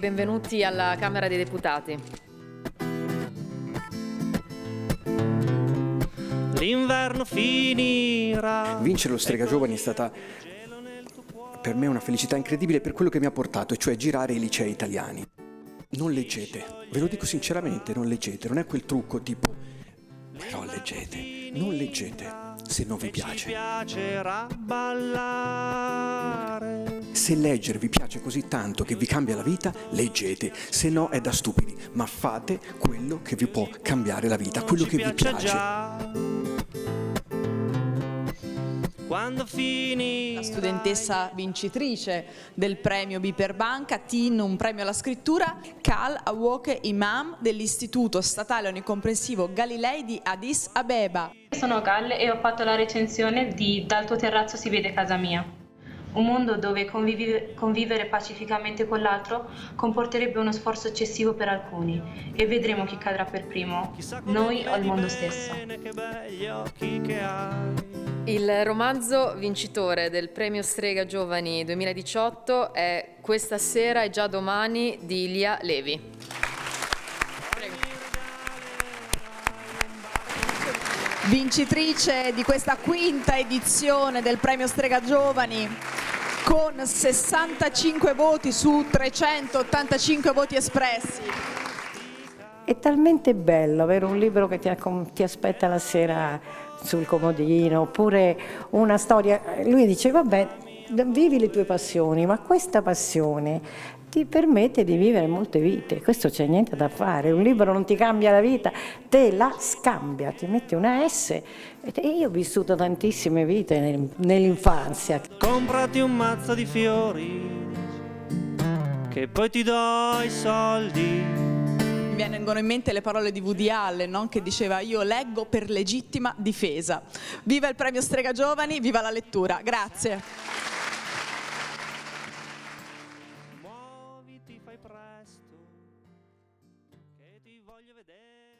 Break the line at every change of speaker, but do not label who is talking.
Benvenuti alla Camera dei Deputati.
L'inverno finirà.
Vincere lo Strega Giovani è stata per me una felicità incredibile per quello che mi ha portato, cioè girare i licei italiani. Non leggete, ve lo dico sinceramente, non leggete, non è quel trucco tipo però leggete, non leggete se non vi piace.
Piacerà ballare.
Se leggere vi piace così tanto che vi cambia la vita, leggete, se no è da stupidi, ma fate quello che vi può cambiare la vita, quello che vi piace.
Quando finì
la studentessa vincitrice del premio Biper Banca, TIN, un premio alla scrittura, Kal Awoke Imam dell'Istituto Statale Onicomprensivo Galilei di Addis Abeba.
Sono Gal e ho fatto la recensione di Dal tuo terrazzo si vede casa mia. Un mondo dove convivere pacificamente con l'altro comporterebbe uno sforzo eccessivo per alcuni e vedremo chi cadrà per primo, noi o il mondo stesso.
Il romanzo vincitore del premio Strega Giovani 2018 è Questa sera e già domani di Ilia Levi. Prego.
Vincitrice di questa quinta edizione del premio Strega Giovani con 65 voti su 385 voti espressi.
È talmente bello avere un libro che ti aspetta la sera sul comodino, oppure una storia. Lui dice vabbè, vivi le tue passioni, ma questa passione ti permette di vivere molte vite, questo c'è niente da fare, un libro non ti cambia la vita, te la scambia, ti mette una S. E io ho vissuto tantissime vite nell'infanzia.
Comprati un mazzo di fiori, che poi ti do i soldi.
Mi vengono in mente le parole di Woody Allen, no? Che diceva io leggo per legittima difesa. Viva il premio Strega Giovani, viva la lettura. Grazie.
Muoviti, fai presto, che ti voglio vedere.